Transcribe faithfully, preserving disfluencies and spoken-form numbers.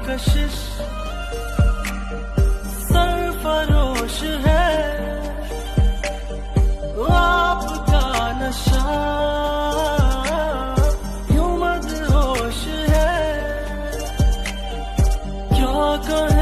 कशिश सरफरोश है आपका नशा यूं मदहोश है क्या कहें